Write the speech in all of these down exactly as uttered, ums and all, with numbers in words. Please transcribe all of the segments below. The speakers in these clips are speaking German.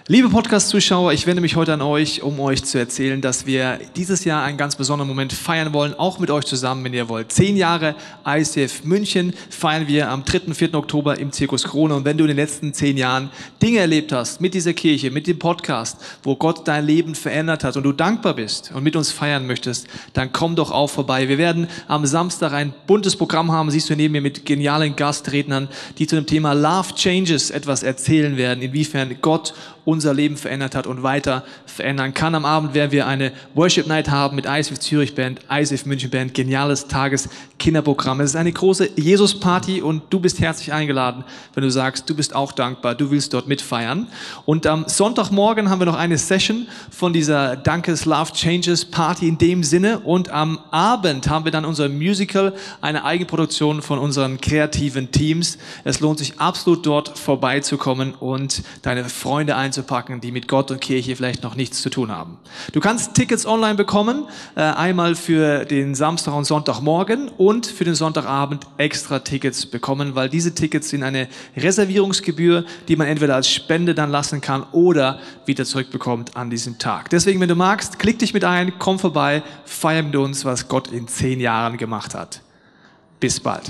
Liebe Podcast-Zuschauer, ich wende mich heute an euch, um euch zu erzählen, dass wir dieses Jahr einen ganz besonderen Moment feiern wollen, auch mit euch zusammen, wenn ihr wollt. Zehn Jahre I C F München feiern wir am dritten und vierten Oktober im Zirkus Krone. Und wenn du in den letzten zehn Jahren Dinge erlebt hast mit dieser Kirche, mit dem Podcast, wo Gott dein Leben verändert hat und du dankbar bist und mit uns feiern möchtest, dann komm doch auch vorbei. Wir werden am Samstag ein buntes Programm haben, siehst du neben mir, mit genialen Gastrednern, die zu dem Thema Love Changes etwas erzählen werden, inwiefern Gott unser Leben verändert hat und weiter verändern kann. Am Abend werden wir eine Worship Night haben mit I C F Zürich Band, I C F München Band, geniales Tageskinderprogramm. Es ist eine große Jesus-Party und du bist herzlich eingeladen, wenn du sagst, du bist auch dankbar, du willst dort mitfeiern. Und am Sonntagmorgen haben wir noch eine Session von dieser Dankes Love Changes Party in dem Sinne. Und am Abend haben wir dann unser Musical, eine Eigenproduktion von unseren kreativen Teams. Es lohnt sich absolut dort vorbeizukommen und deine Freunde einzupacken, die mit Gott und Kirche vielleicht noch nichts zu tun haben. Du kannst Tickets online bekommen, äh, einmal für den Samstag und Sonntagmorgen und für den Sonntagabend extra Tickets bekommen, weil diese Tickets sind eine Reservierungsgebühr, die man entweder als Spende dann lassen kann oder wieder zurückbekommt an diesem Tag. Deswegen, wenn du magst, klick dich mit ein, komm vorbei, feier mit uns, was Gott in zehn Jahren gemacht hat. Bis bald.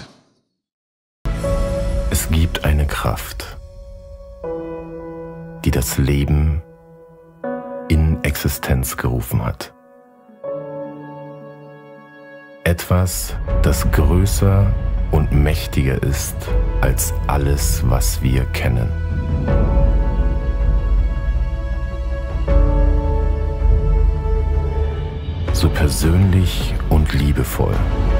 Es gibt eine Kraft, die das Leben in Existenz gerufen hat. Etwas, das größer und mächtiger ist als alles, was wir kennen. So persönlich und liebevoll,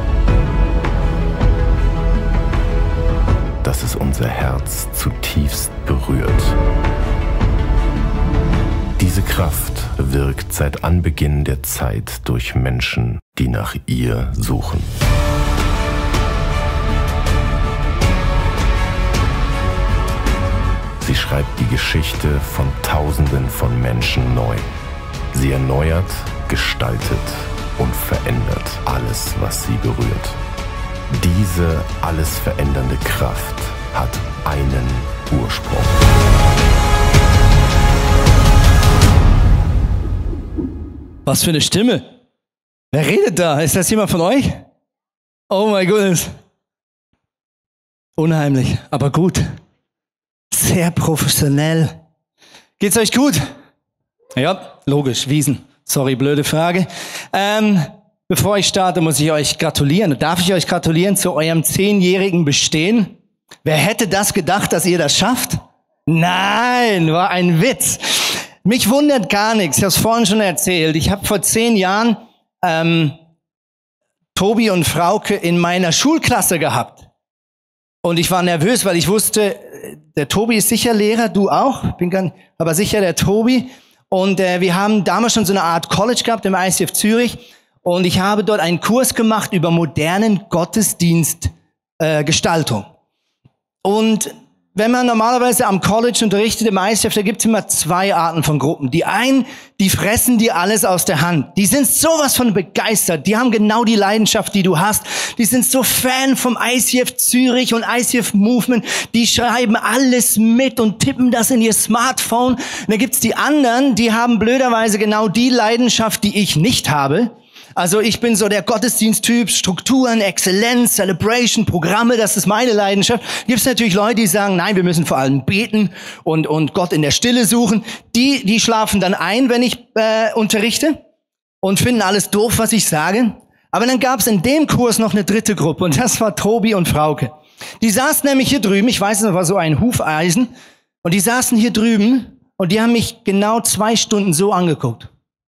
dass es unser Herz zutiefst berührt. Diese Kraft wirkt seit Anbeginn der Zeit durch Menschen, die nach ihr suchen. Sie schreibt die Geschichte von Tausenden von Menschen neu. Sie erneuert, gestaltet und verändert alles, was sie berührt. Diese alles verändernde Kraft hat einen Ursprung. Was für eine Stimme. Wer redet da? Ist das jemand von euch? Oh my goodness. Unheimlich, aber gut. Sehr professionell. Geht's euch gut? Ja, logisch, Wiesen. Sorry, blöde Frage. Ähm, bevor ich starte, muss ich euch gratulieren. Darf ich euch gratulieren zu eurem zehnjährigen Bestehen? Wer hätte das gedacht, dass ihr das schafft? Nein, war ein Witz. Mich wundert gar nichts, ich habe es vorhin schon erzählt. Ich habe vor zehn Jahren ähm, Tobi und Frauke in meiner Schulklasse gehabt. Und ich war nervös, weil ich wusste, der Tobi ist sicher Lehrer, du auch, bin ganz, aber sicher der Tobi. Und äh, wir haben damals schon so eine Art College gehabt im I C F Zürich. Und ich habe dort einen Kurs gemacht über modernen Gottesdienstgestaltung. Äh, und wenn man normalerweise am College unterrichtet, im I C F, da gibt's immer zwei Arten von Gruppen. Die einen, die fressen dir alles aus der Hand. Die sind sowas von begeistert. Die haben genau die Leidenschaft, die du hast. Die sind so Fan vom I C F Zürich und I C F Movement. Die schreiben alles mit und tippen das in ihr Smartphone. Und dann gibt's die anderen, die haben blöderweise genau die Leidenschaft, die ich nicht habe. Also ich bin so der Gottesdiensttyp, Strukturen, Exzellenz, Celebration, Programme, das ist meine Leidenschaft. Gibt es natürlich Leute, die sagen, nein, wir müssen vor allem beten und und Gott in der Stille suchen. Die die schlafen dann ein, wenn ich äh, unterrichte und finden alles doof, was ich sage. Aber dann gab es in dem Kurs noch eine dritte Gruppe und das war Tobi und Frauke. Die saßen nämlich hier drüben, ich weiß, das war so ein Hufeisen, und die saßen hier drüben und die haben mich genau zwei Stunden so angeguckt.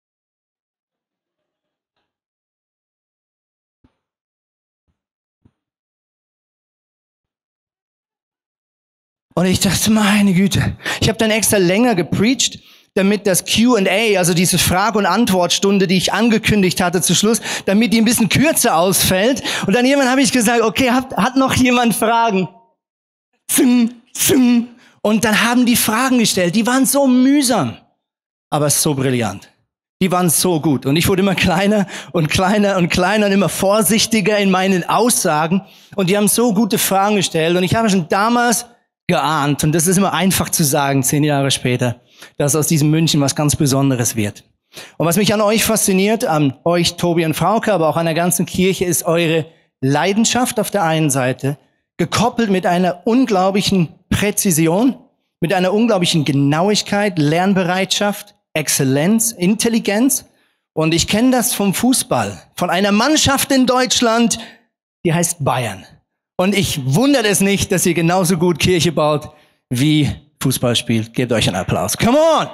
Und ich dachte, meine Güte, ich habe dann extra länger gepreacht, damit das Q und A, also diese Frage- und Antwortstunde, die ich angekündigt hatte zu Schluss, damit die ein bisschen kürzer ausfällt. Und dann irgendwann habe ich gesagt, okay, hat, hat noch jemand Fragen? Zim, zim. Und dann haben die Fragen gestellt, die waren so mühsam, aber so brillant. Die waren so gut. Und ich wurde immer kleiner und kleiner und kleiner und immer vorsichtiger in meinen Aussagen. Und die haben so gute Fragen gestellt. Und ich habe schon damals geahnt, und das ist immer einfach zu sagen, zehn Jahre später, dass aus diesem München was ganz Besonderes wird. Und was mich an euch fasziniert, an euch, Tobi und Frauke, aber auch an der ganzen Kirche, ist eure Leidenschaft auf der einen Seite, gekoppelt mit einer unglaublichen Präzision, mit einer unglaublichen Genauigkeit, Lernbereitschaft, Exzellenz, Intelligenz. Und ich kenne das vom Fußball, von einer Mannschaft in Deutschland, die heißt Bayern. Und ich wundere es nicht, dass ihr genauso gut Kirche baut, wie Fußball spielt. Gebt euch einen Applaus. Come on!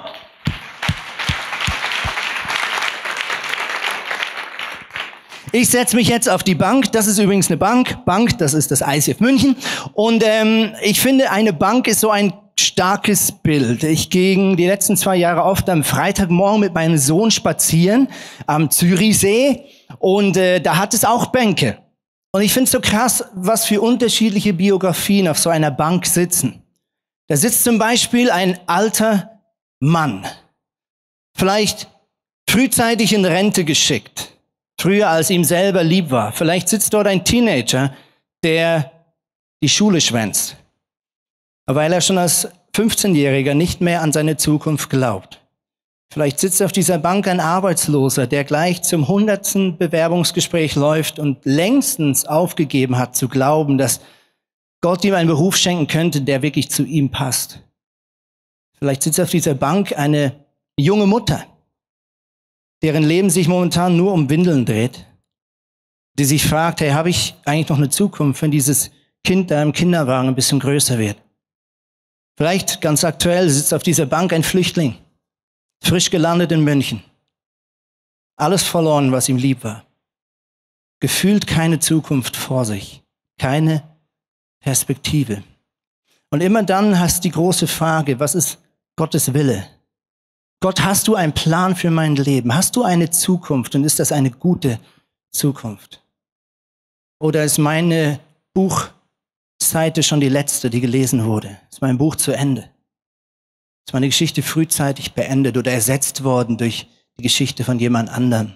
Ich setze mich jetzt auf die Bank. Das ist übrigens eine Bank. Bank, das ist das I C F München. Und ähm, ich finde, eine Bank ist so ein starkes Bild. Ich gehe die letzten zwei Jahre oft am Freitagmorgen mit meinem Sohn spazieren am Zürichsee. Und äh, da hat es auch Bänke. Und ich finde es so krass, was für unterschiedliche Biografien auf so einer Bank sitzen. Da sitzt zum Beispiel ein alter Mann, vielleicht frühzeitig in Rente geschickt, früher als ihm selber lieb war. Vielleicht sitzt dort ein Teenager, der die Schule schwänzt, weil er schon als fünfzehnjähriger nicht mehr an seine Zukunft glaubt. Vielleicht sitzt auf dieser Bank ein Arbeitsloser, der gleich zum hundertsten Bewerbungsgespräch läuft und längstens aufgegeben hat zu glauben, dass Gott ihm einen Beruf schenken könnte, der wirklich zu ihm passt. Vielleicht sitzt auf dieser Bank eine junge Mutter, deren Leben sich momentan nur um Windeln dreht, die sich fragt, hey, habe ich eigentlich noch eine Zukunft, wenn dieses Kind da im Kinderwagen ein bisschen größer wird? Vielleicht ganz aktuell sitzt auf dieser Bank ein Flüchtling, frisch gelandet in München. Alles verloren, was ihm lieb war. Gefühlt keine Zukunft vor sich. Keine Perspektive. Und immer dann hast du die große Frage, was ist Gottes Wille? Gott, hast du einen Plan für mein Leben? Hast du eine Zukunft? Und ist das eine gute Zukunft? Oder ist meine Buchseite schon die letzte, die gelesen wurde? Ist mein Buch zu Ende? Ist meine Geschichte frühzeitig beendet oder ersetzt worden durch die Geschichte von jemand anderem?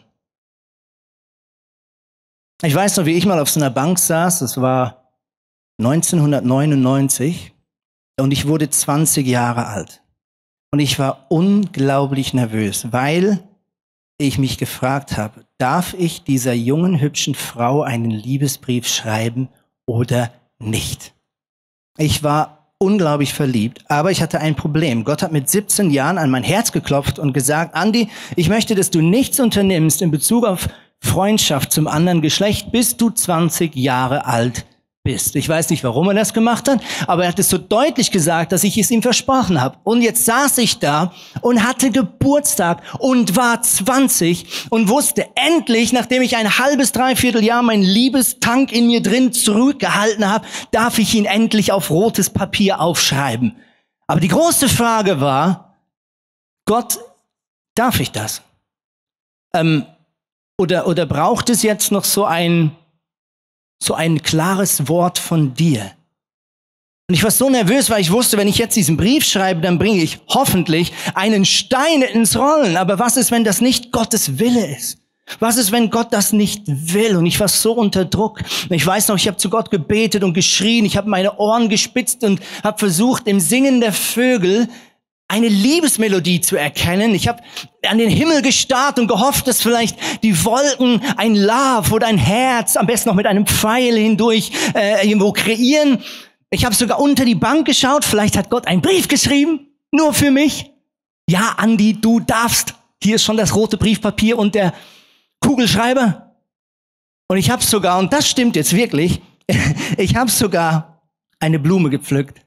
Ich weiß noch, wie ich mal auf so einer Bank saß, das war neunzehnhundertneunundneunzig, und ich wurde zwanzig Jahre alt. Und ich war unglaublich nervös, weil ich mich gefragt habe, darf ich dieser jungen, hübschen Frau einen Liebesbrief schreiben oder nicht? Ich war unglaublich verliebt, aber ich hatte ein Problem. Gott hat mit siebzehn Jahren an mein Herz geklopft und gesagt, Andi, ich möchte, dass du nichts unternimmst in Bezug auf Freundschaft zum anderen Geschlecht, bis du zwanzig Jahre alt bist. Ich weiß nicht, warum er das gemacht hat, aber er hat es so deutlich gesagt, dass ich es ihm versprochen habe. Und jetzt saß ich da und hatte Geburtstag und war zwanzig und wusste endlich, nachdem ich ein halbes, dreiviertel Jahr meinen Liebestank in mir drin zurückgehalten habe, darf ich ihn endlich auf rotes Papier aufschreiben. Aber die große Frage war, Gott, darf ich das? Ähm, oder, oder braucht es jetzt noch so ein So ein klares Wort von dir? Und ich war so nervös, weil ich wusste, wenn ich jetzt diesen Brief schreibe, dann bringe ich hoffentlich einen Stein ins Rollen. Aber was ist, wenn das nicht Gottes Wille ist? Was ist, wenn Gott das nicht will? Und ich war so unter Druck. Und ich weiß noch, ich habe zu Gott gebetet und geschrien. Ich habe meine Ohren gespitzt und habe versucht, im Singen der Vögel eine Liebesmelodie zu erkennen. Ich habe an den Himmel gestarrt und gehofft, dass vielleicht die Wolken ein Love oder ein Herz, am besten noch mit einem Pfeil hindurch, äh, irgendwo kreieren. Ich habe sogar unter die Bank geschaut. Vielleicht hat Gott einen Brief geschrieben, nur für mich. Ja, Andi, du darfst. Hier ist schon das rote Briefpapier und der Kugelschreiber. Und ich habe sogar, und das stimmt jetzt wirklich, ich habe sogar eine Blume gepflückt.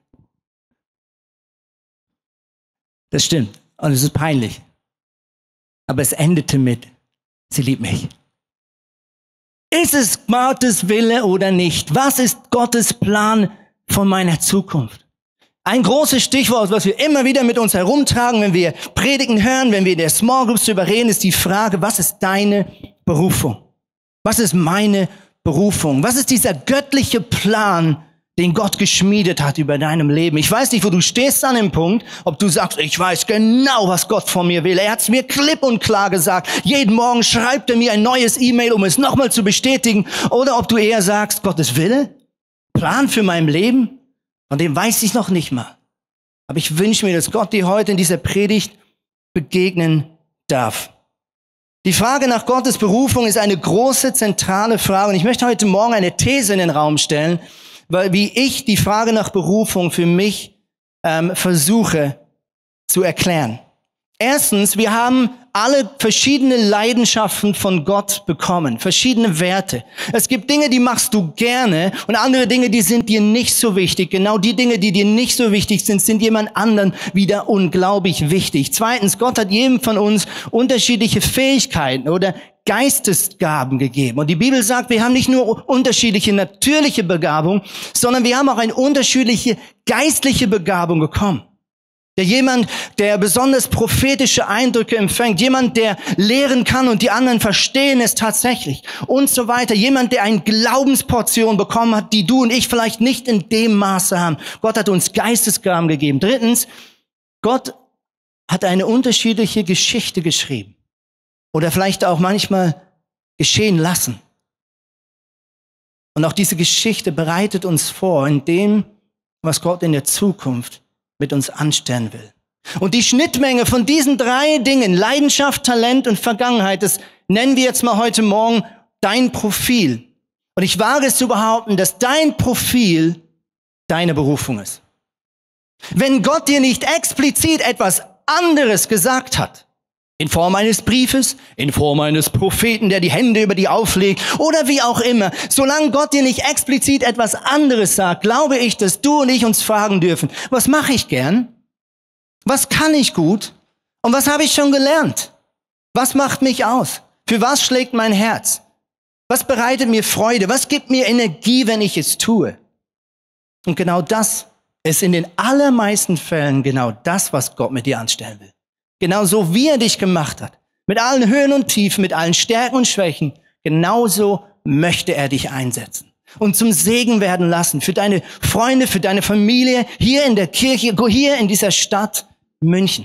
Das stimmt. Und es ist peinlich. Aber es endete mit, sie liebt mich. Ist es Gottes Wille oder nicht? Was ist Gottes Plan von meiner Zukunft? Ein großes Stichwort, was wir immer wieder mit uns herumtragen, wenn wir Predigen hören, wenn wir in der Small Groups darüber reden, ist die Frage, was ist deine Berufung? Was ist meine Berufung? Was ist dieser göttliche Plan, den Gott geschmiedet hat über deinem Leben? Ich weiß nicht, wo du stehst an dem Punkt, ob du sagst, ich weiß genau, was Gott von mir will. Er hat es mir klipp und klar gesagt. Jeden Morgen schreibt er mir ein neues E-Mail, um es nochmal zu bestätigen. Oder ob du eher sagst, Gottes Wille, Plan für mein Leben, Von dem weiß ich noch nicht mal. Aber ich wünsche mir, dass Gott dir heute in dieser Predigt begegnen darf. Die Frage nach Gottes Berufung ist eine große, zentrale Frage. Und ich möchte heute Morgen eine These in den Raum stellen, weil wie ich die Frage nach Berufung für mich ähm, versuche zu erklären. Erstens, wir haben alle verschiedene Leidenschaften von Gott bekommen, verschiedene Werte. Es gibt Dinge, die machst du gerne und andere Dinge, die sind dir nicht so wichtig. Genau die Dinge, die dir nicht so wichtig sind, sind jemand anderen wieder unglaublich wichtig. Zweitens, Gott hat jedem von uns unterschiedliche Fähigkeiten oder Geistesgaben gegeben. Und die Bibel sagt, wir haben nicht nur unterschiedliche natürliche Begabung, sondern wir haben auch eine unterschiedliche geistliche Begabung bekommen. Der jemand, der besonders prophetische Eindrücke empfängt, jemand, der lehren kann und die anderen verstehen es tatsächlich und so weiter. Jemand, der eine Glaubensportion bekommen hat, die du und ich vielleicht nicht in dem Maße haben. Gott hat uns Geistesgaben gegeben. Drittens, Gott hat eine unterschiedliche Geschichte geschrieben oder vielleicht auch manchmal geschehen lassen. Und auch diese Geschichte bereitet uns vor in dem, was Gott in der Zukunft mit uns anstellen will. Und die Schnittmenge von diesen drei Dingen, Leidenschaft, Talent und Vergangenheit, das nennen wir jetzt mal heute Morgen dein Profil. Und ich wage es zu behaupten, dass dein Profil deine Berufung ist. Wenn Gott dir nicht explizit etwas anderes gesagt hat, in Form eines Briefes, in Form eines Propheten, der die Hände über die auflegt oder wie auch immer. Solange Gott dir nicht explizit etwas anderes sagt, glaube ich, dass du und ich uns fragen dürfen, was mache ich gern? Was kann ich gut? Und was habe ich schon gelernt? Was macht mich aus? Für was schlägt mein Herz? Was bereitet mir Freude? Was gibt mir Energie, wenn ich es tue? Und genau das ist in den allermeisten Fällen genau das, was Gott mit dir anstellen will. Genauso wie er dich gemacht hat. Mit allen Höhen und Tiefen, mit allen Stärken und Schwächen. Genauso möchte er dich einsetzen. Und zum Segen werden lassen. Für deine Freunde, für deine Familie. Hier in der Kirche, hier in dieser Stadt München.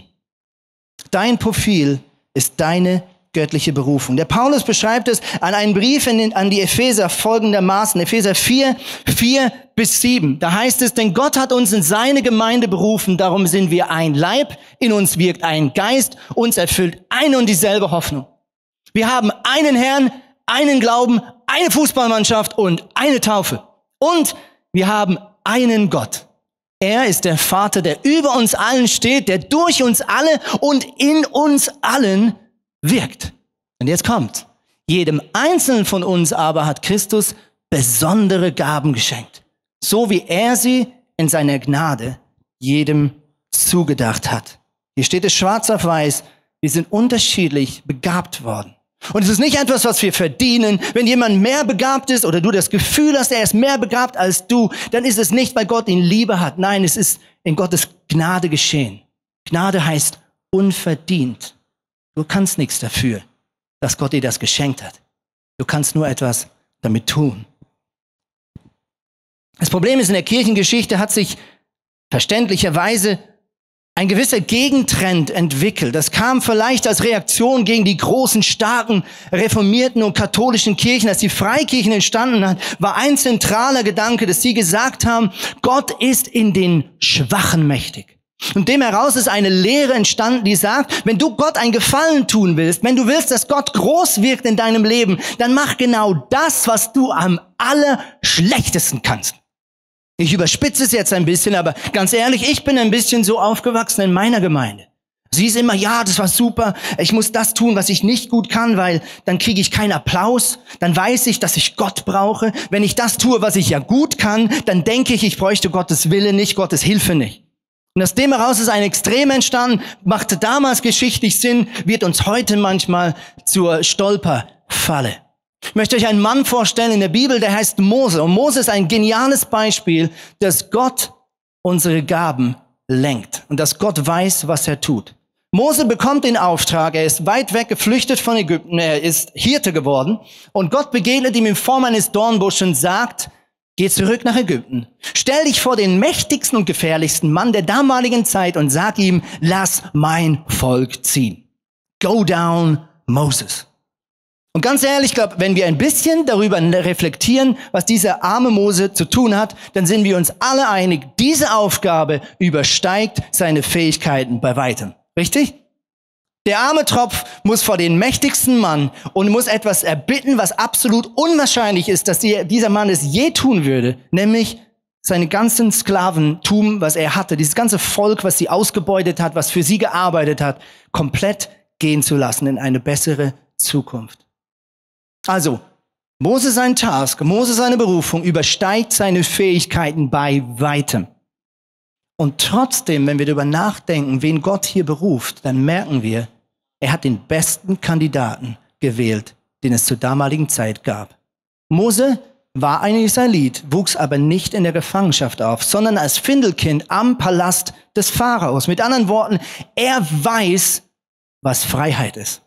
Dein Profil ist deine göttliche Berufung. Der Paulus beschreibt es an einem Brief in den, an die Epheser folgendermaßen. Epheser vier, vier bis sieben. Da heißt es, denn Gott hat uns in seine Gemeinde berufen, darum sind wir ein Leib, in uns wirkt ein Geist, uns erfüllt eine und dieselbe Hoffnung. Wir haben einen Herrn, einen Glauben, eine Fußballmannschaft und eine Taufe. Und wir haben einen Gott. Er ist der Vater, der über uns allen steht, der durch uns alle und in uns allen wirkt. Und jetzt kommt, jedem Einzelnen von uns aber hat Christus besondere Gaben geschenkt, so wie er sie in seiner Gnade jedem zugedacht hat. Hier steht es schwarz auf weiß, wir sind unterschiedlich begabt worden. Und es ist nicht etwas, was wir verdienen. Wenn jemand mehr begabt ist oder du das Gefühl hast, er ist mehr begabt als du, dann ist es nicht, weil Gott ihn Liebe hat. Nein, es ist in Gottes Gnade geschehen. Gnade heißt unverdient. Du kannst nichts dafür, dass Gott dir das geschenkt hat. Du kannst nur etwas damit tun. Das Problem ist, in der Kirchengeschichte hat sich verständlicherweise ein gewisser Gegentrend entwickelt. Das kam vielleicht als Reaktion gegen die großen, starken, reformierten und katholischen Kirchen. Als die Freikirchen entstanden hat, war ein zentraler Gedanke, dass sie gesagt haben, Gott ist in den Schwachen mächtig. Und dem heraus ist eine Lehre entstanden, die sagt, wenn du Gott einen Gefallen tun willst, wenn du willst, dass Gott groß wirkt in deinem Leben, dann mach genau das, was du am allerschlechtesten kannst. Ich überspitze es jetzt ein bisschen, aber ganz ehrlich, ich bin ein bisschen so aufgewachsen in meiner Gemeinde. Sie ist immer, ja, das war super, ich muss das tun, was ich nicht gut kann, weil dann kriege ich keinen Applaus, dann weiß ich, dass ich Gott brauche. Wenn ich das tue, was ich ja gut kann, dann denke ich, ich bräuchte Gottes Wille nicht, Gottes Hilfe nicht. Und aus dem heraus ist ein Extrem entstanden, machte damals geschichtlich Sinn, wird uns heute manchmal zur Stolperfalle. Ich möchte euch einen Mann vorstellen in der Bibel, der heißt Mose. Und Mose ist ein geniales Beispiel, dass Gott unsere Gaben lenkt und dass Gott weiß, was er tut. Mose bekommt den Auftrag, er ist weit weg geflüchtet von Ägypten, er ist Hirte geworden und Gott begegnet ihm in Form eines Dornbusches und sagt, geh zurück nach Ägypten. Stell dich vor den mächtigsten und gefährlichsten Mann der damaligen Zeit und sag ihm, lass mein Volk ziehen. Go down, Moses. Und ganz ehrlich, ich glaube, wenn wir ein bisschen darüber reflektieren, was dieser arme Mose zu tun hat, dann sind wir uns alle einig, diese Aufgabe übersteigt seine Fähigkeiten bei weitem. Richtig? Der arme Tropf muss vor den mächtigsten Mann und muss etwas erbitten, was absolut unwahrscheinlich ist, dass dieser Mann es je tun würde, nämlich seine ganzen Sklaventum, was er hatte, dieses ganze Volk, was sie ausgebeutet hat, was für sie gearbeitet hat, komplett gehen zu lassen in eine bessere Zukunft. Also, Mose sein Task, Mose seine Berufung übersteigt seine Fähigkeiten bei weitem. Und trotzdem, wenn wir darüber nachdenken, wen Gott hier beruft, dann merken wir, er hat den besten Kandidaten gewählt, den es zur damaligen Zeit gab. Mose war ein Israelit, wuchs aber nicht in der Gefangenschaft auf, sondern als Findelkind am Palast des Pharaos. Mit anderen Worten, er weiß, was Freiheit ist.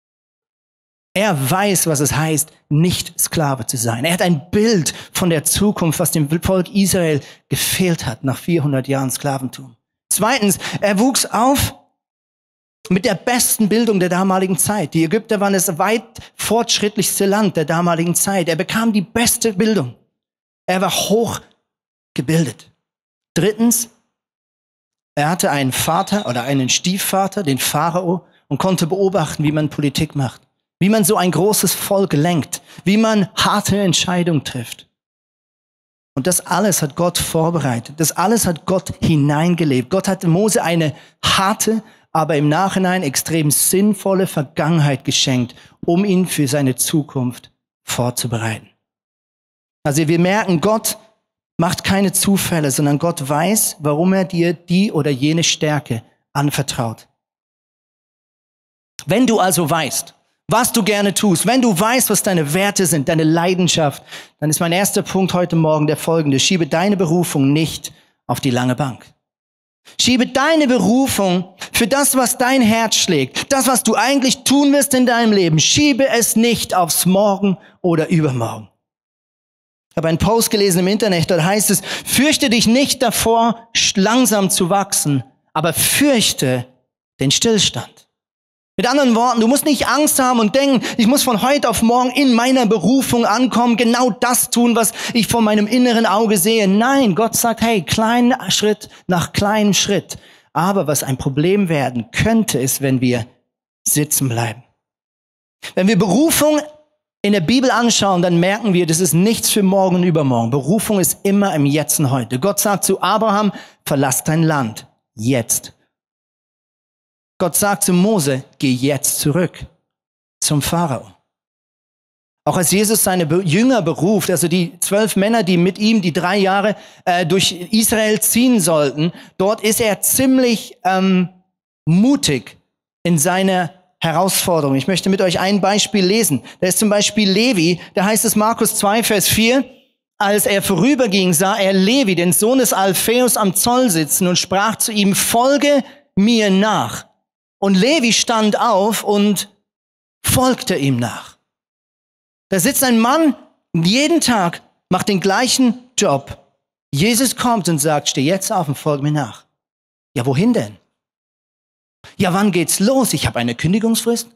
Er weiß, was es heißt, nicht Sklave zu sein. Er hat ein Bild von der Zukunft, was dem Volk Israel gefehlt hat nach vierhundert Jahren Sklaventum. Zweitens, er wuchs auf mit der besten Bildung der damaligen Zeit. Die Ägypter waren das weit fortschrittlichste Land der damaligen Zeit. Er bekam die beste Bildung. Er war hoch gebildet. Drittens, er hatte einen Vater oder einen Stiefvater, den Pharao, und konnte beobachten, wie man Politik macht. Wie man so ein großes Volk lenkt, wie man harte Entscheidungen trifft. Und das alles hat Gott vorbereitet. Das alles hat Gott hineingelebt. Gott hat Mose eine harte, aber im Nachhinein extrem sinnvolle Vergangenheit geschenkt, um ihn für seine Zukunft vorzubereiten. Also wir merken, Gott macht keine Zufälle, sondern Gott weiß, warum er dir die oder jene Stärke anvertraut. Wenn du also weißt, was du gerne tust, wenn du weißt, was deine Werte sind, deine Leidenschaft, dann ist mein erster Punkt heute Morgen der folgende. Schiebe deine Berufung nicht auf die lange Bank. Schiebe deine Berufung für das, was dein Herz schlägt, das, was du eigentlich tun wirst in deinem Leben. Schiebe es nicht aufs Morgen oder Übermorgen. Ich habe einen Post gelesen im Internet, dort heißt es, fürchte dich nicht davor, langsam zu wachsen, aber fürchte den Stillstand. Mit anderen Worten, du musst nicht Angst haben und denken, ich muss von heute auf morgen in meiner Berufung ankommen, genau das tun, was ich vor meinem inneren Auge sehe. Nein, Gott sagt, hey, kleinen Schritt nach kleinem Schritt. Aber was ein Problem werden könnte, ist, wenn wir sitzen bleiben. Wenn wir Berufung in der Bibel anschauen, dann merken wir, das ist nichts für morgen und übermorgen. Berufung ist immer im Jetzt und Heute. Gott sagt zu Abraham, verlass dein Land, jetzt. Gott sagt zu Mose, geh jetzt zurück zum Pharao. Auch als Jesus seine Jünger beruft, also die zwölf Männer, die mit ihm die drei Jahre äh, durch Israel ziehen sollten, dort ist er ziemlich ähm, mutig in seiner Herausforderung. Ich möchte mit euch ein Beispiel lesen. Da ist zum Beispiel Levi, da heißt es Markus zwei, Vers vier, als er vorüberging, sah er Levi, den Sohn des Alpheus, am Zoll sitzen und sprach zu ihm, folge mir nach. Und Levi stand auf und folgte ihm nach. Da sitzt ein Mann jeden Tag, macht den gleichen Job. Jesus kommt und sagt, steh jetzt auf und folge mir nach. Ja, wohin denn? Ja, wann geht's los? Ich habe eine Kündigungsfrist.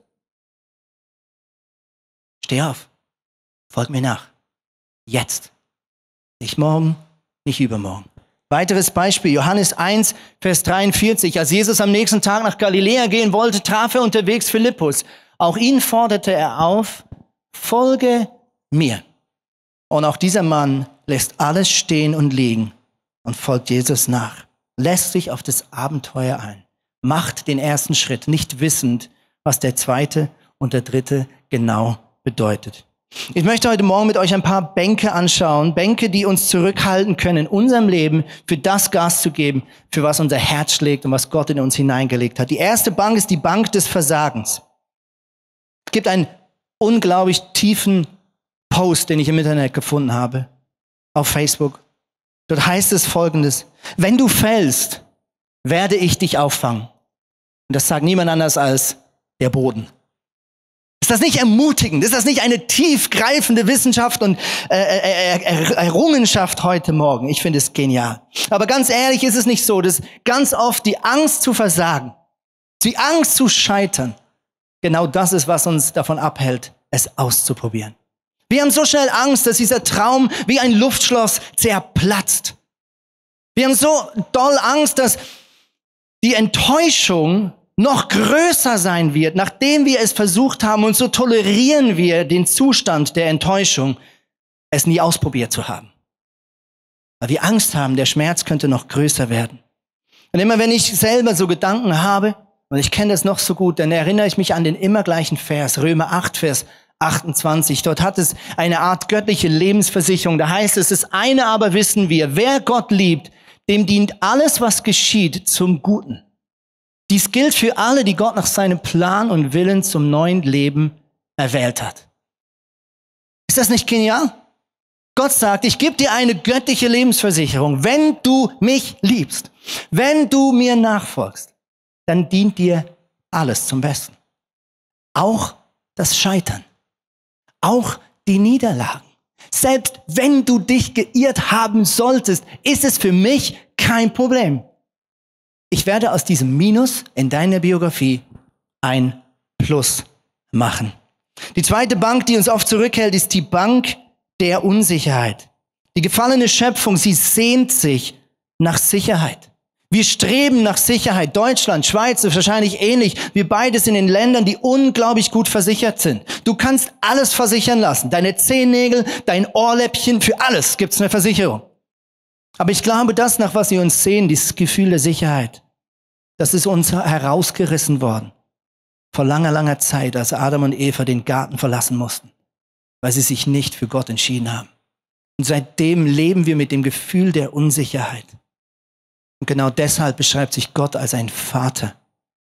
Steh auf, folg mir nach. Jetzt. Nicht morgen, nicht übermorgen. Weiteres Beispiel, Johannes eins, Vers dreiundvierzig. Als Jesus am nächsten Tag nach Galiläa gehen wollte, traf er unterwegs Philippus. Auch ihn forderte er auf, folge mir. Und auch dieser Mann lässt alles stehen und liegen und folgt Jesus nach. Lässt sich auf das Abenteuer ein. Macht den ersten Schritt, nicht wissend, was der zweite und der dritte genau bedeutet. Ich möchte heute Morgen mit euch ein paar Bänke anschauen, Bänke, die uns zurückhalten können in unserem Leben, für das Gas zu geben, für was unser Herz schlägt und was Gott in uns hineingelegt hat. Die erste Bank ist die Bank des Versagens. Es gibt einen unglaublich tiefen Post, den ich im Internet gefunden habe, auf Facebook. Dort heißt es Folgendes: Wenn du fällst, werde ich dich auffangen. Und das sagt niemand anders als der Boden. Ist das nicht ermutigend? Ist das nicht eine tiefgreifende Wissenschaft und äh, äh, Errungenschaft heute Morgen? Ich finde es genial. Aber ganz ehrlich, ist es nicht so, dass ganz oft die Angst zu versagen, die Angst zu scheitern, genau das ist, was uns davon abhält, es auszuprobieren. Wir haben so schnell Angst, dass dieser Traum wie ein Luftschloss zerplatzt. Wir haben so doll Angst, dass die Enttäuschung noch größer sein wird, nachdem wir es versucht haben, und so tolerieren wir den Zustand der Enttäuschung, es nie ausprobiert zu haben. Weil wir Angst haben, der Schmerz könnte noch größer werden. Und immer wenn ich selber so Gedanken habe, und ich kenne das noch so gut, dann erinnere ich mich an den immer gleichen Vers, Römer acht, Vers achtundzwanzig. Dort hat es eine Art göttliche Lebensversicherung. Da heißt es, das eine aber wissen wir, wer Gott liebt, dem dient alles, was geschieht, zum Guten. Dies gilt für alle, die Gott nach seinem Plan und Willen zum neuen Leben erwählt hat. Ist das nicht genial? Gott sagt, ich gebe dir eine göttliche Lebensversicherung. Wenn du mich liebst, wenn du mir nachfolgst, dann dient dir alles zum Besten. Auch das Scheitern. Auch die Niederlagen. Selbst wenn du dich geirrt haben solltest, ist es für mich kein Problem. Ich werde aus diesem Minus in deiner Biografie ein Plus machen. Die zweite Bank, die uns oft zurückhält, ist die Bank der Unsicherheit. Die gefallene Schöpfung, sie sehnt sich nach Sicherheit. Wir streben nach Sicherheit. Deutschland, Schweiz ist wahrscheinlich ähnlich. Wir beide sind in Ländern, die unglaublich gut versichert sind. Du kannst alles versichern lassen. Deine Zehennägel, dein Ohrläppchen, für alles gibt es eine Versicherung. Aber ich glaube, das, nach was wir uns sehen, dieses Gefühl der Sicherheit, das ist uns herausgerissen worden. Vor langer, langer Zeit, als Adam und Eva den Garten verlassen mussten, weil sie sich nicht für Gott entschieden haben. Und seitdem leben wir mit dem Gefühl der Unsicherheit. Und genau deshalb beschreibt sich Gott als ein Vater.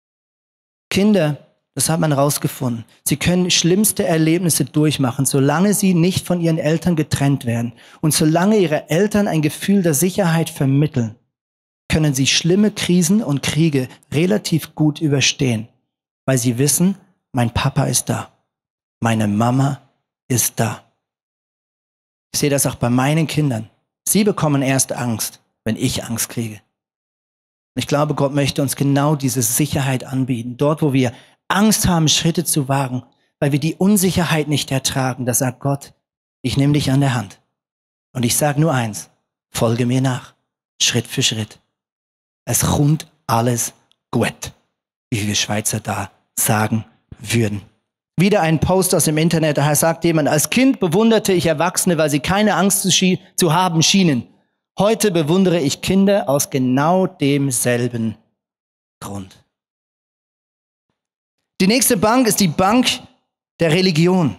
Kinder, das hat man herausgefunden, sie können schlimmste Erlebnisse durchmachen, solange sie nicht von ihren Eltern getrennt werden. Und solange ihre Eltern ein Gefühl der Sicherheit vermitteln, können sie schlimme Krisen und Kriege relativ gut überstehen, weil sie wissen, mein Papa ist da, meine Mama ist da. Ich sehe das auch bei meinen Kindern. Sie bekommen erst Angst, wenn ich Angst kriege. Ich glaube, Gott möchte uns genau diese Sicherheit anbieten. Dort, wo wir Angst haben, Schritte zu wagen, weil wir die Unsicherheit nicht ertragen, da sagt Gott, ich nehme dich an der Hand. Und ich sage nur eins, folge mir nach, Schritt für Schritt. Es kommt alles gut, wie wir Schweizer da sagen würden. Wieder ein Post aus dem Internet, da sagt jemand, als Kind bewunderte ich Erwachsene, weil sie keine Angst zu, schie- zu haben schienen. Heute bewundere ich Kinder aus genau demselben Grund. Die nächste Bank ist die Bank der Religion.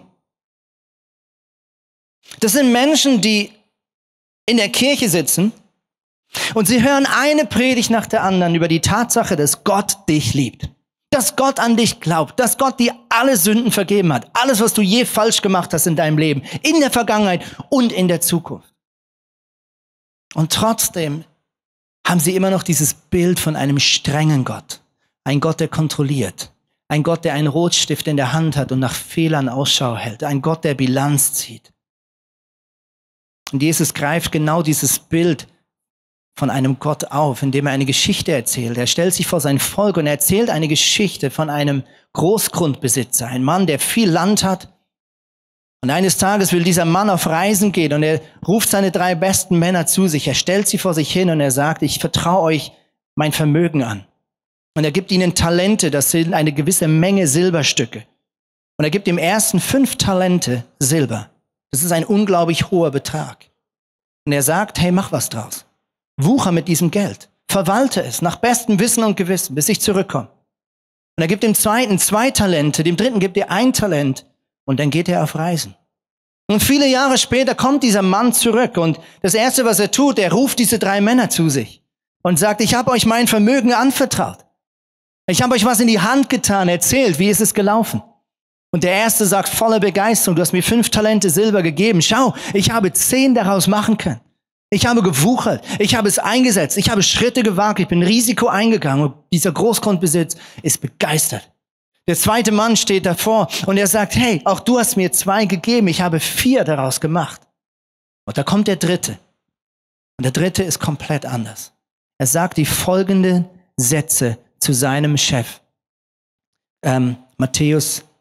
Das sind Menschen, die in der Kirche sitzen und sie hören eine Predigt nach der anderen über die Tatsache, dass Gott dich liebt. Dass Gott an dich glaubt, dass Gott dir alle Sünden vergeben hat. Alles, was du je falsch gemacht hast in deinem Leben, in der Vergangenheit und in der Zukunft. Und trotzdem haben sie immer noch dieses Bild von einem strengen Gott. Ein Gott, der kontrolliert. Ein Gott, der einen Rotstift in der Hand hat und nach Fehlern Ausschau hält. Ein Gott, der Bilanz zieht. Und Jesus greift genau dieses Bild von einem Gott auf, indem er eine Geschichte erzählt. Er stellt sich vor sein Volk und er erzählt eine Geschichte von einem Großgrundbesitzer. Ein Mann, der viel Land hat. Und eines Tages will dieser Mann auf Reisen gehen und er ruft seine drei besten Männer zu sich. Er stellt sie vor sich hin und er sagt, ich vertraue euch mein Vermögen an. Und er gibt ihnen Talente, das sind eine gewisse Menge Silberstücke. Und er gibt dem ersten fünf Talente Silber. Das ist ein unglaublich hoher Betrag. Und er sagt, hey, mach was draus. Wucher mit diesem Geld. Verwalte es nach bestem Wissen und Gewissen, bis ich zurückkomme. Und er gibt dem zweiten zwei Talente, dem dritten gibt er ein Talent. Und dann geht er auf Reisen. Und viele Jahre später kommt dieser Mann zurück und das Erste, was er tut, er ruft diese drei Männer zu sich und sagt, ich habe euch mein Vermögen anvertraut. Ich habe euch was in die Hand getan, erzählt, wie ist es gelaufen? Und der Erste sagt voller Begeisterung, du hast mir fünf Talente Silber gegeben. Schau, ich habe zehn daraus machen können. Ich habe gewuchert, ich habe es eingesetzt, ich habe Schritte gewagt, ich bin Risiko eingegangen und dieser Großgrundbesitz ist begeistert. Der zweite Mann steht davor und er sagt, hey, auch du hast mir zwei gegeben, ich habe vier daraus gemacht. Und da kommt der dritte. Und der dritte ist komplett anders. Er sagt die folgenden Sätze zu seinem Chef. Ähm, Matthäus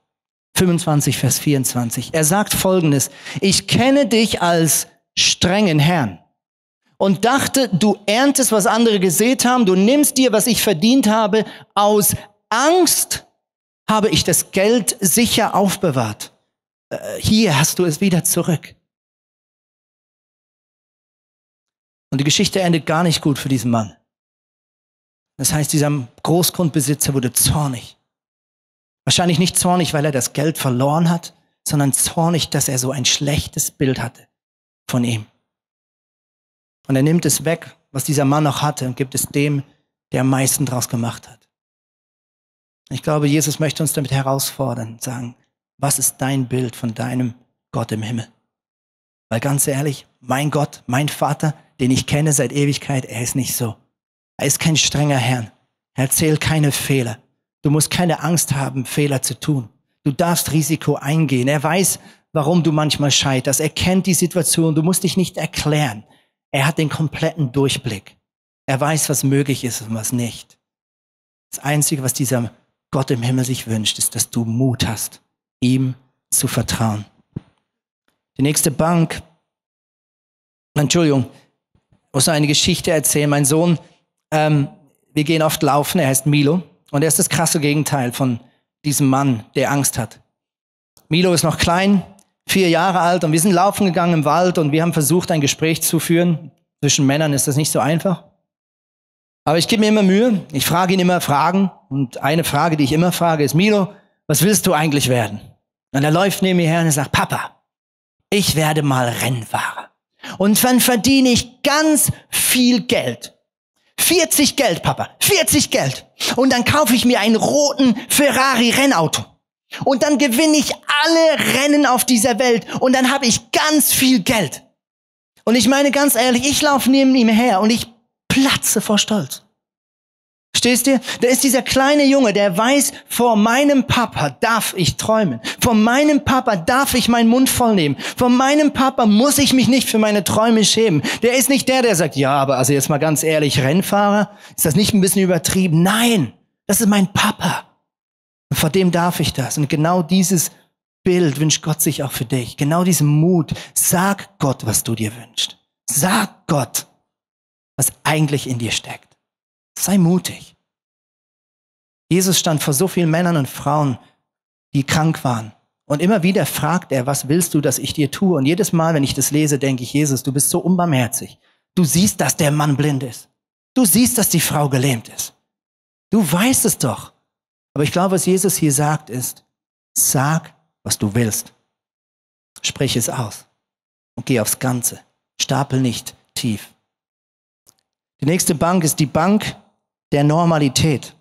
fünfundzwanzig, Vers vierundzwanzig. Er sagt Folgendes: Ich kenne dich als strengen Herrn und dachte, du erntest, was andere gesät haben, du nimmst dir, was ich verdient habe. Aus Angst habe ich das Geld sicher aufbewahrt. Äh, hier hast du es wieder zurück. Und die Geschichte endet gar nicht gut für diesen Mann. Das heißt, dieser Großgrundbesitzer wurde zornig. Wahrscheinlich nicht zornig, weil er das Geld verloren hat, sondern zornig, dass er so ein schlechtes Bild hatte von ihm. Und er nimmt es weg, was dieser Mann noch hatte, und gibt es dem, der am meisten draus gemacht hat. Ich glaube, Jesus möchte uns damit herausfordern und sagen, was ist dein Bild von deinem Gott im Himmel? Weil ganz ehrlich, mein Gott, mein Vater, den ich kenne seit Ewigkeit, er ist nicht so. Er ist kein strenger Herr. Er erzählt keine Fehler. Du musst keine Angst haben, Fehler zu tun. Du darfst Risiko eingehen. Er weiß, warum du manchmal scheiterst. Er kennt die Situation. Du musst dich nicht erklären. Er hat den kompletten Durchblick. Er weiß, was möglich ist und was nicht. Das Einzige, was dieser Gott im Himmel sich wünscht, ist, dass du Mut hast, ihm zu vertrauen. Die nächste Bank, Entschuldigung, ich muss noch eine Geschichte erzählen. Mein Sohn, ähm, wir gehen oft laufen, er heißt Milo, und er ist das krasse Gegenteil von diesem Mann, der Angst hat. Milo ist noch klein, vier Jahre alt, und wir sind laufen gegangen im Wald und wir haben versucht, ein Gespräch zu führen. Zwischen Männern ist das nicht so einfach. Aber ich gebe mir immer Mühe, ich frage ihn immer Fragen, und eine Frage, die ich immer frage, ist: Milo, was willst du eigentlich werden? Und er läuft neben mir her und er sagt: Papa, ich werde mal Rennfahrer. Und dann verdiene ich ganz viel Geld. vierzig Geld, Papa, vierzig Geld. Und dann kaufe ich mir einen roten Ferrari-Rennauto. Und dann gewinne ich alle Rennen auf dieser Welt. Und dann habe ich ganz viel Geld. Und ich meine ganz ehrlich, ich laufe neben ihm her und ich platze vor Stolz. Verstehst du? Da ist dieser kleine Junge, der weiß, vor meinem Papa darf ich träumen. Vor meinem Papa darf ich meinen Mund voll nehmen. Vor meinem Papa muss ich mich nicht für meine Träume schämen. Der ist nicht der, der sagt: Ja, aber also jetzt mal ganz ehrlich, Rennfahrer, ist das nicht ein bisschen übertrieben? Nein, das ist mein Papa. Und vor dem darf ich das. Und genau dieses Bild wünscht Gott sich auch für dich. Genau diesen Mut. Sag Gott, was du dir wünschst. Sag Gott, was eigentlich in dir steckt. Sei mutig. Jesus stand vor so vielen Männern und Frauen, die krank waren. Und immer wieder fragt er: Was willst du, dass ich dir tue? Und jedes Mal, wenn ich das lese, denke ich: Jesus, du bist so unbarmherzig. Du siehst, dass der Mann blind ist. Du siehst, dass die Frau gelähmt ist. Du weißt es doch. Aber ich glaube, was Jesus hier sagt, ist: Sag, was du willst. Sprich es aus und geh aufs Ganze. Stapel nicht tief. Die nächste Bank ist die Bank der Normalität.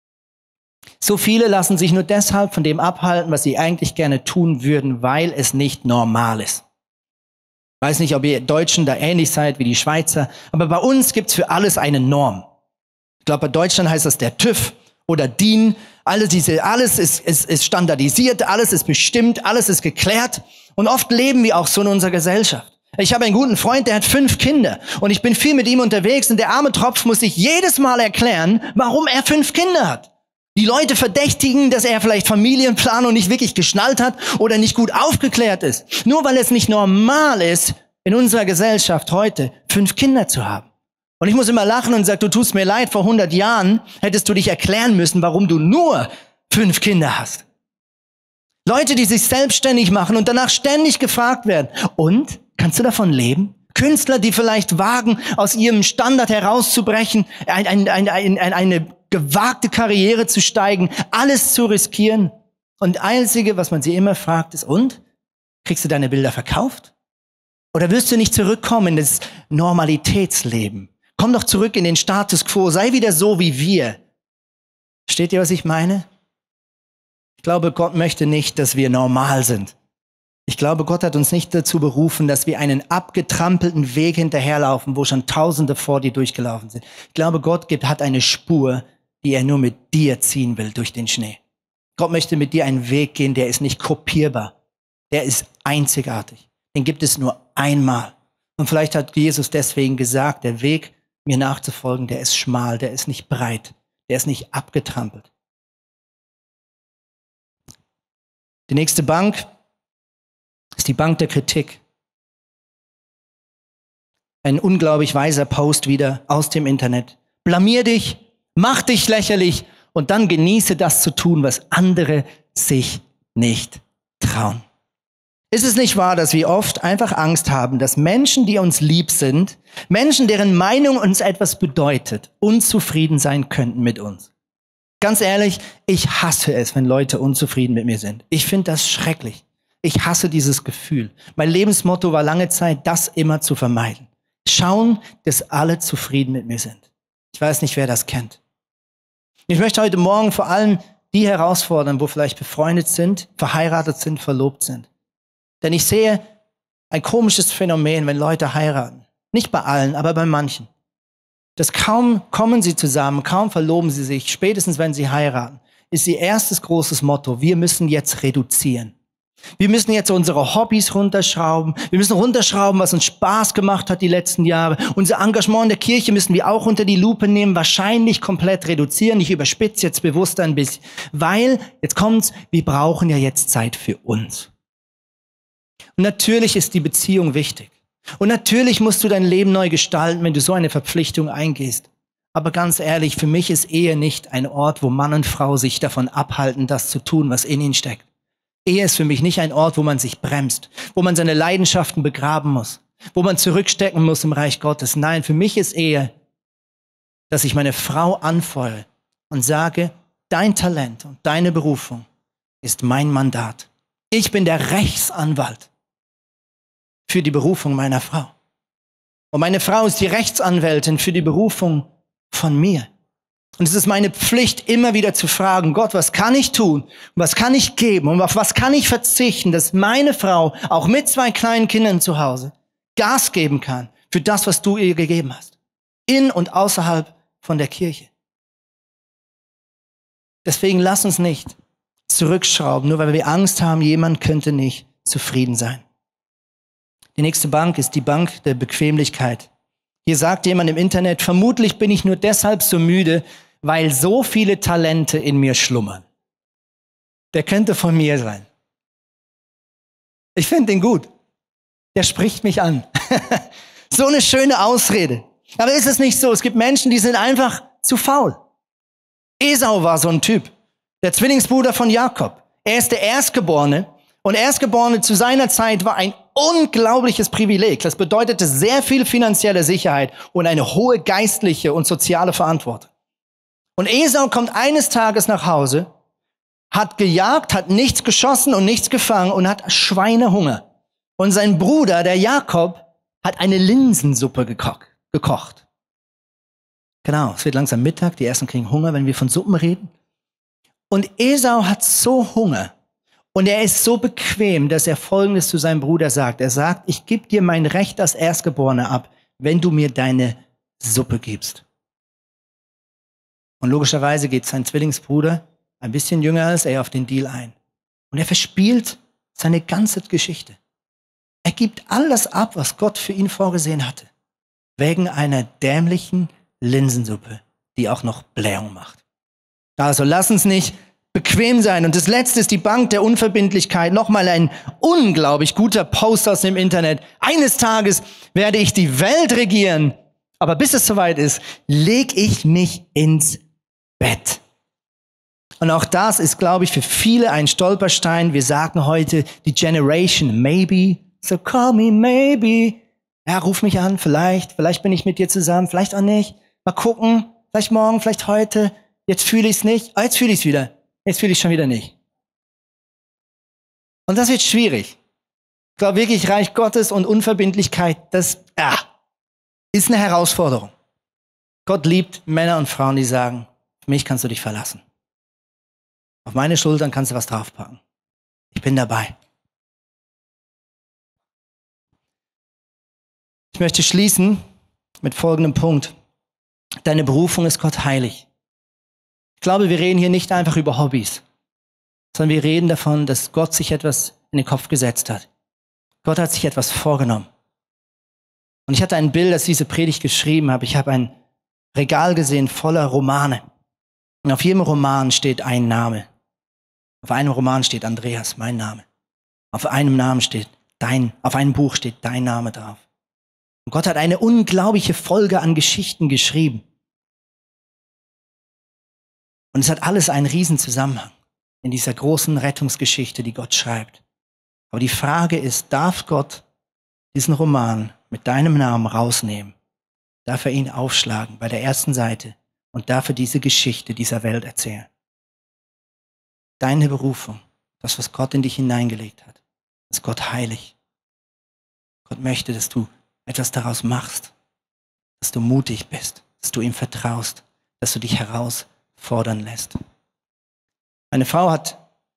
So viele lassen sich nur deshalb von dem abhalten, was sie eigentlich gerne tun würden, weil es nicht normal ist. Ich weiß nicht, ob ihr Deutschen da ähnlich seid wie die Schweizer, aber bei uns gibt's für alles eine Norm. Ich glaube, bei Deutschland heißt das der TÜV oder D I N. Alles, diese, alles ist, ist, ist standardisiert, alles ist bestimmt, alles ist geklärt. Und oft leben wir auch so in unserer Gesellschaft. Ich habe einen guten Freund, der hat fünf Kinder. Und ich bin viel mit ihm unterwegs, und der arme Tropf muss sich jedes Mal erklären, warum er fünf Kinder hat. Die Leute verdächtigen, dass er vielleicht Familienplanung nicht wirklich geschnallt hat oder nicht gut aufgeklärt ist. Nur weil es nicht normal ist, in unserer Gesellschaft heute fünf Kinder zu haben. Und ich muss immer lachen und sagen: Du tust mir leid, vor hundert Jahren hättest du dich erklären müssen, warum du nur fünf Kinder hast. Leute, die sich selbstständig machen und danach ständig gefragt werden: Und? Kannst du davon leben? Künstler, die vielleicht wagen, aus ihrem Standard herauszubrechen, ein, ein, ein, ein, eine gewagte Karriere zu steigen, alles zu riskieren. Und das Einzige, was man sie immer fragt, ist: Und? Kriegst du deine Bilder verkauft? Oder wirst du nicht zurückkommen in das Normalitätsleben? Komm doch zurück in den Status quo, sei wieder so wie wir. Versteht ihr, was ich meine? Ich glaube, Gott möchte nicht, dass wir normal sind. Ich glaube, Gott hat uns nicht dazu berufen, dass wir einen abgetrampelten Weg hinterherlaufen, wo schon Tausende vor dir durchgelaufen sind. Ich glaube, Gott gibt, hat eine Spur, die er nur mit dir ziehen will durch den Schnee. Gott möchte mit dir einen Weg gehen, der ist nicht kopierbar. Der ist einzigartig. Den gibt es nur einmal. Und vielleicht hat Jesus deswegen gesagt, der Weg, mir nachzufolgen, der ist schmal, der ist nicht breit, der ist nicht abgetrampelt. Die nächste Bank ist die Bank der Kritik. Ein unglaublich weiser Post wieder aus dem Internet. Blamier dich, mach dich lächerlich und dann genieße das zu tun, was andere sich nicht trauen. Ist es nicht wahr, dass wir oft einfach Angst haben, dass Menschen, die uns lieb sind, Menschen, deren Meinung uns etwas bedeutet, unzufrieden sein könnten mit uns? Ganz ehrlich, ich hasse es, wenn Leute unzufrieden mit mir sind. Ich finde das schrecklich. Ich hasse dieses Gefühl. Mein Lebensmotto war lange Zeit, das immer zu vermeiden. Schauen, dass alle zufrieden mit mir sind. Ich weiß nicht, wer das kennt. Ich möchte heute Morgen vor allem die herausfordern, wo vielleicht befreundet sind, verheiratet sind, verlobt sind. Denn ich sehe ein komisches Phänomen, wenn Leute heiraten. Nicht bei allen, aber bei manchen. Dass kaum kommen sie zusammen, kaum verloben sie sich, spätestens wenn sie heiraten, ist ihr erstes großes Motto, wir müssen jetzt reduzieren. Wir müssen jetzt unsere Hobbys runterschrauben. Wir müssen runterschrauben, was uns Spaß gemacht hat die letzten Jahre. Unser Engagement in der Kirche müssen wir auch unter die Lupe nehmen, wahrscheinlich komplett reduzieren. Ich überspitze jetzt bewusst ein bisschen, weil, jetzt kommt's, wir brauchen ja jetzt Zeit für uns. Und natürlich ist die Beziehung wichtig. Und natürlich musst du dein Leben neu gestalten, wenn du so eine Verpflichtung eingehst. Aber ganz ehrlich, für mich ist Ehe nicht ein Ort, wo Mann und Frau sich davon abhalten, das zu tun, was in ihnen steckt. Ehe ist für mich nicht ein Ort, wo man sich bremst, wo man seine Leidenschaften begraben muss, wo man zurückstecken muss im Reich Gottes. Nein, für mich ist Ehe, dass ich meine Frau anfeuere und sage, dein Talent und deine Berufung ist mein Mandat. Ich bin der Rechtsanwalt für die Berufung meiner Frau. Und meine Frau ist die Rechtsanwältin für die Berufung von mir. Und es ist meine Pflicht, immer wieder zu fragen, Gott, was kann ich tun? Was kann ich geben? Und auf was kann ich verzichten, dass meine Frau, auch mit zwei kleinen Kindern zu Hause, Gas geben kann für das, was du ihr gegeben hast? In und außerhalb von der Kirche. Deswegen lass uns nicht zurückschrauben, nur weil wir Angst haben, jemand könnte nicht zufrieden sein. Die nächste Bank ist die Bank der Bequemlichkeit. Hier sagt jemand im Internet, vermutlich bin ich nur deshalb so müde, weil so viele Talente in mir schlummern. Der könnte von mir sein. Ich finde ihn gut. Der spricht mich an. So eine schöne Ausrede. Aber ist es nicht so? Es gibt Menschen, die sind einfach zu faul. Esau war so ein Typ, der Zwillingsbruder von Jakob. Er ist der Erstgeborene. Und Erstgeborene zu seiner Zeit war ein unglaubliches Privileg. Das bedeutete sehr viel finanzielle Sicherheit und eine hohe geistliche und soziale Verantwortung. Und Esau kommt eines Tages nach Hause, hat gejagt, hat nichts geschossen und nichts gefangen und hat Schweinehunger. Und sein Bruder, der Jakob, hat eine Linsensuppe gekocht. gekocht. Genau, es wird langsam Mittag, die ersten kriegen Hunger, wenn wir von Suppen reden. Und Esau hat so Hunger. Und er ist so bequem, dass er Folgendes zu seinem Bruder sagt. Er sagt, ich gebe dir mein Recht als Erstgeborener ab, wenn du mir deine Suppe gibst. Und logischerweise geht sein Zwillingsbruder, ein bisschen jünger als er, auf den Deal ein. Und er verspielt seine ganze Geschichte. Er gibt alles ab, was Gott für ihn vorgesehen hatte, wegen einer dämlichen Linsensuppe, die auch noch Blähung macht. Also lass uns nicht bequem sein. Und das Letzte ist die Bank der Unverbindlichkeit. Nochmal ein unglaublich guter Post aus dem Internet. Eines Tages werde ich die Welt regieren. Aber bis es soweit ist, leg ich mich ins Bett. Und auch das ist, glaube ich, für viele ein Stolperstein. Wir sagen heute die Generation Maybe. So call me maybe. Ja, ruf mich an, vielleicht. Vielleicht bin ich mit dir zusammen, vielleicht auch nicht. Mal gucken. Vielleicht morgen, vielleicht heute. Jetzt fühle ich es nicht. Oh, jetzt fühle ich es wieder. Jetzt fühle ich schon wieder nicht. Und das wird schwierig. Ich glaube wirklich, Reich Gottes und Unverbindlichkeit, das ah, ist eine Herausforderung. Gott liebt Männer und Frauen, die sagen, auf mich kannst du dich verlassen. Auf meine Schultern kannst du was draufpacken. Ich bin dabei. Ich möchte schließen mit folgendem Punkt. Deine Berufung ist Gott heilig. Ich glaube, wir reden hier nicht einfach über Hobbys, sondern wir reden davon, dass Gott sich etwas in den Kopf gesetzt hat. Gott hat sich etwas vorgenommen. Und ich hatte ein Bild, das diese Predigt geschrieben habe. Ich habe ein Regal gesehen voller Romane. Und auf jedem Roman steht ein Name. Auf einem Roman steht Andreas, mein Name. Auf einem Namen steht dein, auf einem Buch steht dein Name drauf. Und Gott hat eine unglaubliche Folge an Geschichten geschrieben. Und es hat alles einen Riesenzusammenhang in dieser großen Rettungsgeschichte, die Gott schreibt. Aber die Frage ist, darf Gott diesen Roman mit deinem Namen rausnehmen? Darf er ihn aufschlagen bei der ersten Seite und darf er diese Geschichte dieser Welt erzählen? Deine Berufung, das, was Gott in dich hineingelegt hat, ist Gott heilig. Gott möchte, dass du etwas daraus machst, dass du mutig bist, dass du ihm vertraust, dass du dich herausfordern lässt. Meine Frau hat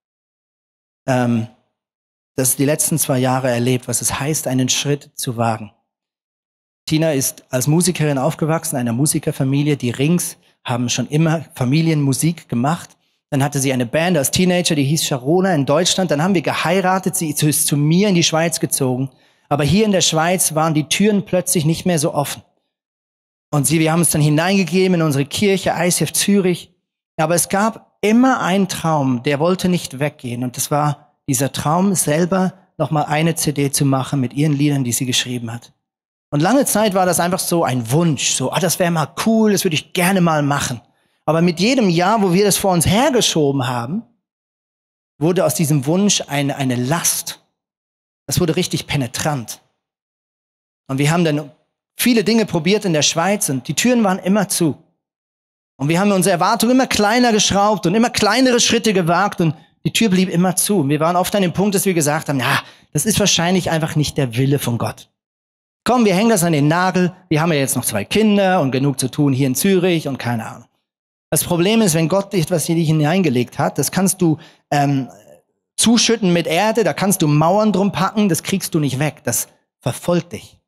ähm, das die letzten zwei Jahre erlebt, was es heißt, einen Schritt zu wagen. Tina ist als Musikerin aufgewachsen, in einer Musikerfamilie. Die Rings haben schon immer Familienmusik gemacht. Dann hatte sie eine Band als Teenager, die hieß Sharona in Deutschland. Dann haben wir geheiratet, sie ist zu mir in die Schweiz gezogen. Aber hier in der Schweiz waren die Türen plötzlich nicht mehr so offen. Und sie, wir haben es dann hineingegeben in unsere Kirche, I C F Zürich. Aber es gab immer einen Traum, der wollte nicht weggehen. Und das war dieser Traum, selber nochmal eine C D zu machen mit ihren Liedern, die sie geschrieben hat. Und lange Zeit war das einfach so ein Wunsch, so, ah, das wäre mal cool, das würde ich gerne mal machen. Aber mit jedem Jahr, wo wir das vor uns hergeschoben haben, wurde aus diesem Wunsch eine, eine Last. Das wurde richtig penetrant. Und wir haben dann viele Dinge probiert in der Schweiz und die Türen waren immer zu. Und wir haben unsere Erwartungen immer kleiner geschraubt und immer kleinere Schritte gewagt und die Tür blieb immer zu. Und wir waren oft an dem Punkt, dass wir gesagt haben, ja, das ist wahrscheinlich einfach nicht der Wille von Gott. Komm, wir hängen das an den Nagel. Wir haben ja jetzt noch zwei Kinder und genug zu tun hier in Zürich und keine Ahnung. Das Problem ist, wenn Gott etwas hier hineingelegt hat, das kannst du ähm, zuschütten mit Erde, da kannst du Mauern drum packen, das kriegst du nicht weg. Das verfolgt dich.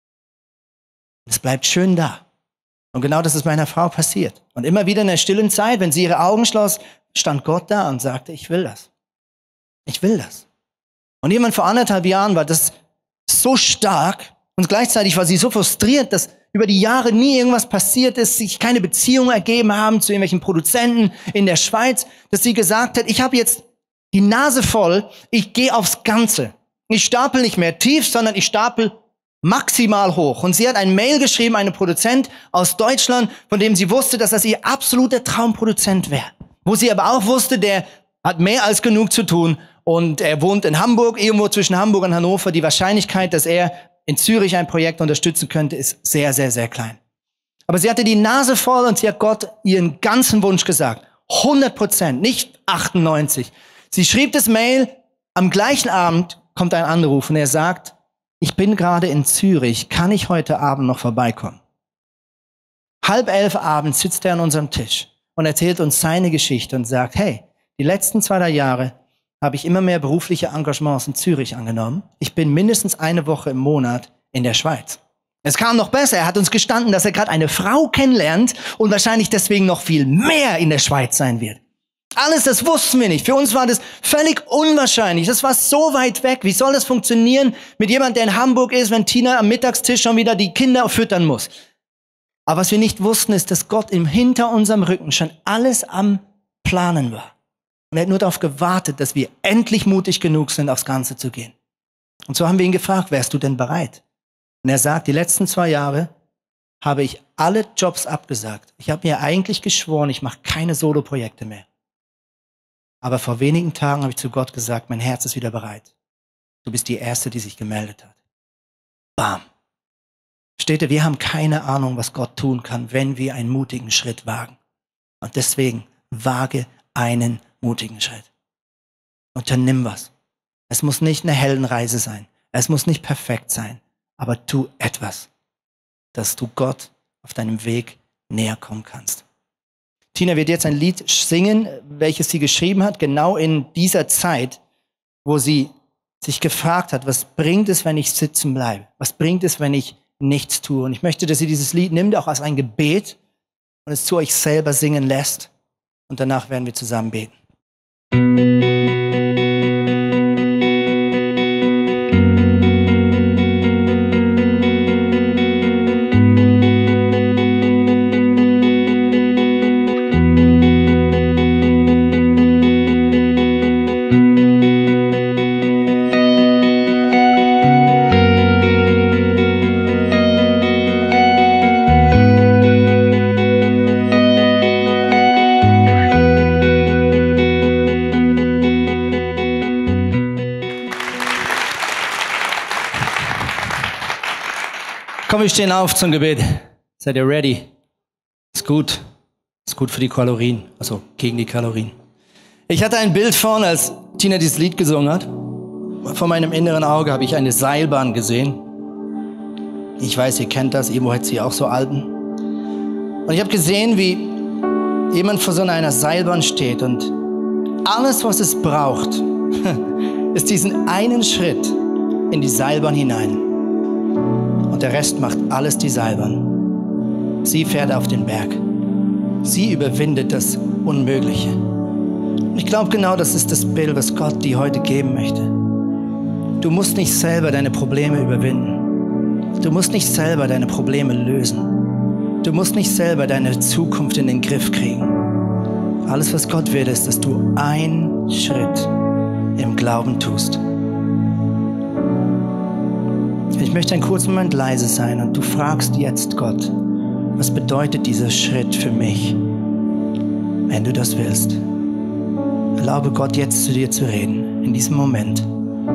Es bleibt schön da. Und genau das ist meiner Frau passiert. Und immer wieder in der stillen Zeit, wenn sie ihre Augen schloss, stand Gott da und sagte, ich will das. Ich will das. Und jemand vor anderthalb Jahren war das so stark und gleichzeitig war sie so frustriert, dass über die Jahre nie irgendwas passiert ist, sich keine Beziehungen ergeben haben zu irgendwelchen Produzenten in der Schweiz, dass sie gesagt hat, ich habe jetzt die Nase voll, ich gehe aufs Ganze. Ich stapel nicht mehr tief, sondern ich stapel maximal hoch. Und sie hat ein Mail geschrieben, eine Produzent aus Deutschland, von dem sie wusste, dass das ihr absoluter Traumproduzent wäre. Wo sie aber auch wusste, der hat mehr als genug zu tun und er wohnt in Hamburg, irgendwo zwischen Hamburg und Hannover. Die Wahrscheinlichkeit, dass er in Zürich ein Projekt unterstützen könnte, ist sehr, sehr, sehr klein. Aber sie hatte die Nase voll und sie hat Gott ihren ganzen Wunsch gesagt. hundert Prozent, nicht achtundneunzig. Sie schrieb das Mail, am gleichen Abend kommt ein Anruf und er sagt, ich bin gerade in Zürich, kann ich heute Abend noch vorbeikommen? Halb elf abends sitzt er an unserem Tisch und erzählt uns seine Geschichte und sagt, hey, die letzten zwei, drei Jahre habe ich immer mehr berufliche Engagements in Zürich angenommen. Ich bin mindestens eine Woche im Monat in der Schweiz. Es kam noch besser. Er hat uns gestanden, dass er gerade eine Frau kennenlernt und wahrscheinlich deswegen noch viel mehr in der Schweiz sein wird. Alles, das wussten wir nicht. Für uns war das völlig unwahrscheinlich. Das war so weit weg. Wie soll das funktionieren mit jemandem, der in Hamburg ist, wenn Tina am Mittagstisch schon wieder die Kinder füttern muss? Aber was wir nicht wussten, ist, dass Gott im hinter unserem Rücken schon alles am Planen war. Und er hat nur darauf gewartet, dass wir endlich mutig genug sind, aufs Ganze zu gehen. Und so haben wir ihn gefragt, wärst du denn bereit? Und er sagt, die letzten zwei Jahre habe ich alle Jobs abgesagt. Ich habe mir eigentlich geschworen, ich mache keine Solo-Projekte mehr. Aber vor wenigen Tagen habe ich zu Gott gesagt, mein Herz ist wieder bereit. Du bist die Erste, die sich gemeldet hat. Bam. Steht ihr, wir haben keine Ahnung, was Gott tun kann, wenn wir einen mutigen Schritt wagen. Und deswegen wage einen mutigen Schritt. Unternimm was. Es muss nicht eine Heldenreise sein. Es muss nicht perfekt sein. Aber tu etwas, dass du Gott auf deinem Weg näher kommen kannst. Tina wird jetzt ein Lied singen, welches sie geschrieben hat, genau in dieser Zeit, wo sie sich gefragt hat, was bringt es, wenn ich sitzen bleibe? Was bringt es, wenn ich nichts tue? Und ich möchte, dass ihr dieses Lied nimmt, auch als ein Gebet und es zu euch selber singen lässt. Und danach werden wir zusammen beten. Komm, wir stehen auf zum Gebet. Seid ihr ready? Ist gut. Ist gut für die Kalorien. Also gegen die Kalorien. Ich hatte ein Bild vorne, als Tina dieses Lied gesungen hat. Vor meinem inneren Auge habe ich eine Seilbahn gesehen. Ich weiß, ihr kennt das. Irgendwo hat sie auch so Alben. Und ich habe gesehen, wie jemand vor so einer Seilbahn steht. Und alles, was es braucht, ist diesen einen Schritt in die Seilbahn hinein. Und der Rest macht alles die Seilbahn. Sie fährt auf den Berg. Sie überwindet das Unmögliche. Und ich glaube, genau das ist das Bild, was Gott dir heute geben möchte. Du musst nicht selber deine Probleme überwinden. Du musst nicht selber deine Probleme lösen. Du musst nicht selber deine Zukunft in den Griff kriegen. Alles, was Gott will, ist, dass du einen Schritt im Glauben tust. Ich möchte einen kurzen Moment leise sein und du fragst jetzt Gott, was bedeutet dieser Schritt für mich, wenn du das willst. Erlaube Gott jetzt zu dir zu reden, in diesem Moment.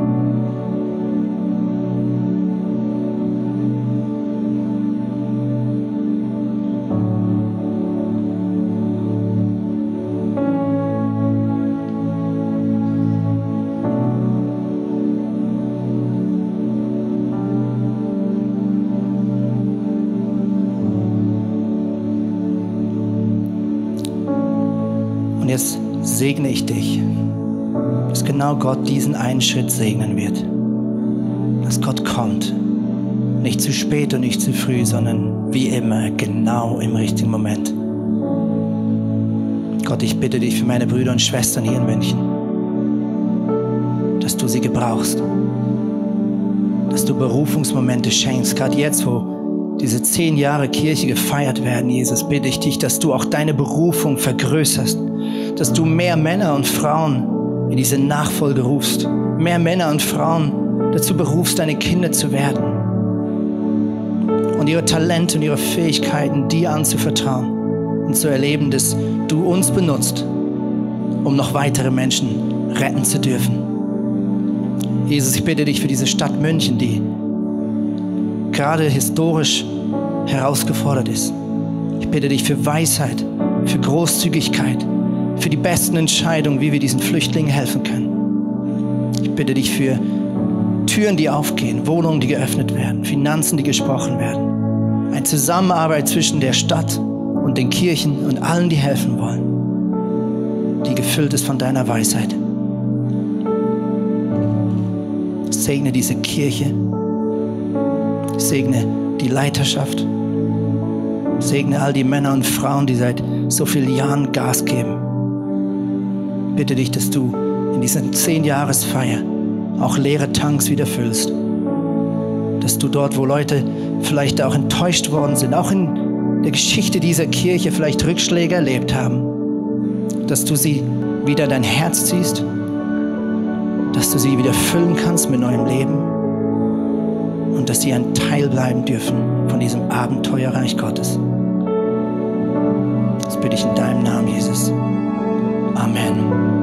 Jetzt segne ich dich, dass genau Gott diesen einen Schritt segnen wird. Dass Gott kommt, nicht zu spät und nicht zu früh, sondern wie immer genau im richtigen Moment. Gott, ich bitte dich für meine Brüder und Schwestern hier in München, dass du sie gebrauchst, dass du Berufungsmomente schenkst, gerade jetzt, wo diese zehn Jahre Kirche gefeiert werden, Jesus, bitte ich dich, dass du auch deine Berufung vergrößerst, dass du mehr Männer und Frauen in diese Nachfolge rufst, mehr Männer und Frauen dazu berufst, deine Kinder zu werden und ihre Talente und ihre Fähigkeiten dir anzuvertrauen und zu erleben, dass du uns benutzt, um noch weitere Menschen retten zu dürfen. Jesus, ich bitte dich für diese Stadt München, die gerade historisch herausgefordert ist. Ich bitte dich für Weisheit, für Großzügigkeit, für die besten Entscheidungen, wie wir diesen Flüchtlingen helfen können. Ich bitte dich für Türen, die aufgehen, Wohnungen, die geöffnet werden, Finanzen, die gesprochen werden. Eine Zusammenarbeit zwischen der Stadt und den Kirchen und allen, die helfen wollen, die gefüllt ist von deiner Weisheit. Segne diese Kirche, segne die Leiterschaft, segne all die Männer und Frauen, die seit so vielen Jahren Gas geben. Bitte dich, dass du in dieser Zehn-Jahres-Feier auch leere Tanks wieder füllst. Dass du dort, wo Leute vielleicht auch enttäuscht worden sind, auch in der Geschichte dieser Kirche vielleicht Rückschläge erlebt haben, dass du sie wieder in dein Herz ziehst, dass du sie wieder füllen kannst mit neuem Leben und dass sie ein Teil bleiben dürfen von diesem Abenteuerreich Gottes. Das bitte ich in deinem Namen, Jesus. Amen.